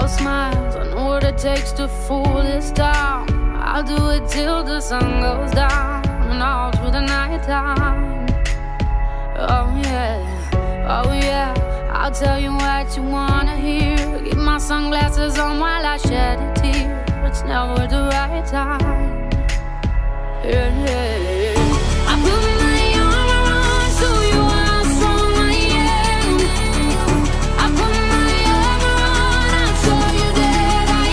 I'll smile, I know what it takes to fool this town. I'll do it till the sun goes down and all through the night time. Oh yeah, I'll tell you what you wanna hear. Keep my sunglasses on while I shed a tear. It's never the right time. Yeah. I put my armor on, show you how strong I am. I put my armor on, I'll show you that I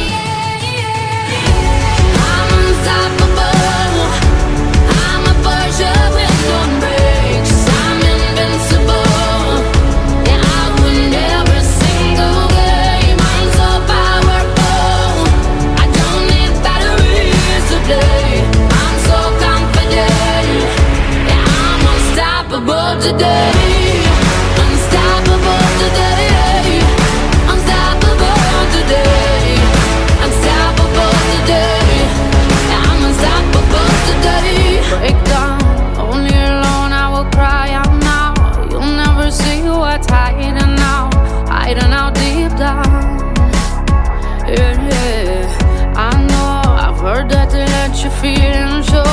am. I'm unstoppable. I'm a Porsche with no brakes. I'm invincible. Yeah, I win every single game. I'm so powerful. I don't need batteries to play. I'm so confident. Yeah, I'm unstoppable today. Unstoppable today. Unstoppable today. Unstoppable today. Yeah, I'm unstoppable today. Break down, only alone I will cry out now. You'll never see what's hiding out deep down. Yeah, I know, I've heard that they let you feel and show.